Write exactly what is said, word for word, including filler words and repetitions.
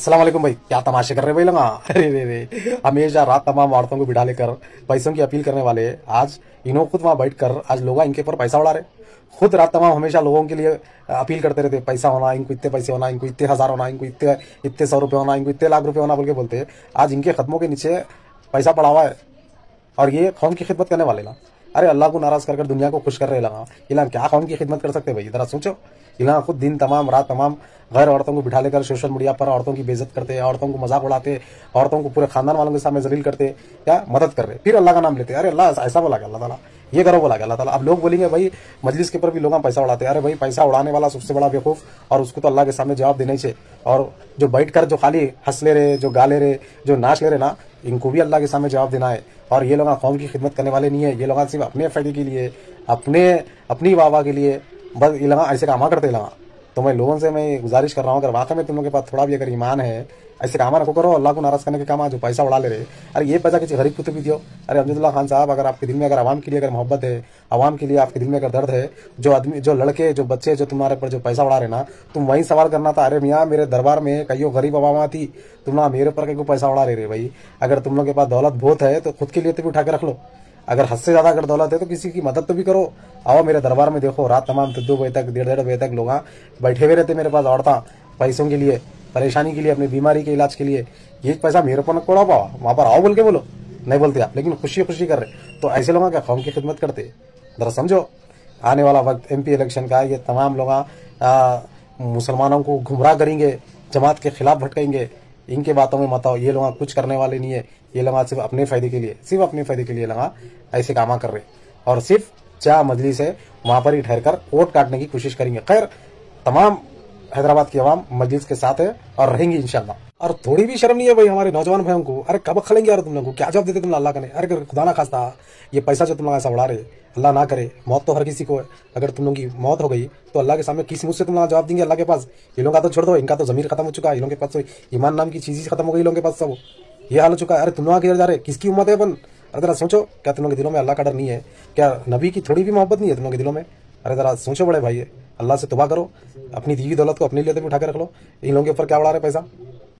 अस्सलाम वालेकुम भाई, क्या तमाशे कर रहे भाई लगा। अरे रे रे, हमेशा रात तमाम औरतों को बिठा लेकर पैसों की अपील करने वाले आज इन्हों खुद वहां बैठ कर आज लोग इनके ऊपर पैसा उड़ा रहे। खुद रात तमाम हमेशा लोगों के लिए अपील करते रहते, पैसा होना, इनको इतने पैसे होना, इनको इतने हजार होना, इनको इतने इतने सौ रुपए होना, इनको इतने लाख रुपए होना बोल के बोलते। आज इनके कदमों के नीचे पैसा पड़ा हुआ है और ये कौम की खिदमत करने वाले ना। अरे अल्लाह को नाराज कर कर दुनिया को खुश कर रहे लगा। इलान क्या कौम की खिदमत कर सकते भाई, जरा सोचो। इलान खुद दिन तमाम रात तमाम गैर औरतों को बिठा लेकर सोशल मीडिया पर औरतों की बेइज्जत करते, औरतों को मजाक उड़ाते, औरतों को पूरे खानदान वालों के सामने जलील करते, क्या मदद कर रहे, फिर अल्लाह का नाम लेते। अरे अल्लाह ऐसा बोला क्या अल्लाह ताला, ये करो बोला क्या अल्लाह ताला। अब लोग बोलेंगे भाई मजलिस के ऊपर भी लोग पैसा उड़ाते। अरे भाई पैसा उड़ाने वाला सबसे बड़ा बेवकूफ, और उसको तो अल्लाह के सामने जवाब देना ही चाहिए। और जो बैठ कर जो खाली हंस ले रहे, जो गा ले रहे, जो नाच ले रहे ना, इनको भी अल्लाह के सामने जवाब देना है। और ये लोग कौम की खिदमत करने वाले नहीं है, ये लोग सिर्फ अपने फायदे के लिए, अपने अपनी वाह वाह के लिए बस ये लोग ऐसे कामा करते लगा। तो मैं लोगों से मैं गुजारिश कर रहा हूँ, अगर वाकई में तुम लोगों के पास थोड़ा भी अगर ईमान है, ऐसे काम रखो करो। अल्लाह को नाराज करने के काम जो पैसा उड़ा ले रहे। अरे ये पैसा किसी गरीब को तो भी दियो। अरे अब्दुल्ला खान साहब, अगर आपके दिल में अगर आवाम के लिए अगर मोहब्बत है, आवाम के लिए आपके दिल में अगर दर्द है, जो आदमी जो लड़के जो बच्चे जो तुम्हारे पर जो पैसा उड़ा रहे ना, तुम वही सवाल करना था। अरे मियाँ मेरे दरबार में कईयों गरीब अवामा थी, तुम ना मेरे पर कई पैसा उड़ा रहे भाई। अगर तुम लोग के पास दौलत बहुत है तो खुद के लिए तो भी उठा के रख लो। अगर हद से ज्यादा अगर दौलत है तो किसी की मदद तो भी करो। आओ मेरे दरबार में देखो, रात तमाम दो बजे तक डेढ़ डेढ़ बजे तक लोग बैठे हुए रहते मेरे पास औरता पैसों के लिए, परेशानी के लिए, अपनी बीमारी के इलाज के लिए। ये पैसा मेरे पर न कोड़ा पाओ, वहां पर आओ बोल के बोलो, नहीं बोलते आप, लेकिन खुशी खुशी कर रहे। तो ऐसे लोग क्या कौम की खिदमत करते, जरा समझो। आने वाला वक्त एमपी इलेक्शन का, ये तमाम लोग मुसलमानों को गुमराह करेंगे, जमात के खिलाफ भटकेंगे, इनके बातों में मत आओ। ये लोग कुछ करने वाले नहीं है, ये लोग सिर्फ अपने फायदे के लिए, सिर्फ अपने फायदे के लिए लोग ऐसे कामा कर रहे, और सिर्फ जहाँ मजलिस है वहां पर ही ठहर कर वोट काटने की कोशिश करेंगे। खैर, तमाम हैदराबाद की आवाम मजलिस के साथ है और रहेंगी इंशाल्लाह। और थोड़ी भी शर्म नहीं है भाई हमारे नौजवान भाइयों को। अरे कब खलेंगे यार तुम लोग को, क्या जवाब देते तुम अल्लाह का ने। अरे खुदा ना खास्ता ये पैसा जो तुम लोग ऐसा उड़ा रहे, अल्लाह ना करे, मौत तो हर किसी को है। अगर तुम लोग की मौत हो गई तो अल्लाह के सामने किस मुझ से तुम लोग जवाब देंगे अल्लाह के पास। ये लोग का तो छोड़ दो, इनका तो जमीर खत्म हो चुका है, इन लोगों के पास तो ईमान नाम की चीज खत्म हो गई, लोगों के पास सब ये हाल हो चुका है। अरे तुम लोग किधर जा रहे, किसकी उम्मत है अपन। अरे जरा सोचो, क्या तुम लोग के दिलों में अल्लाह का डर नहीं है, क्या नबी की थोड़ी भी मोहब्बत नहीं है तुम लोग के दिलों में। अरे जरा सोचो बड़े भाई, अल्लाह से तौबा करो, अपनी दीवी दौलत को अपने लिए तो भी उठा के रख लो। इन लोगों के ऊपर क्या उड़ा रहे पैसा।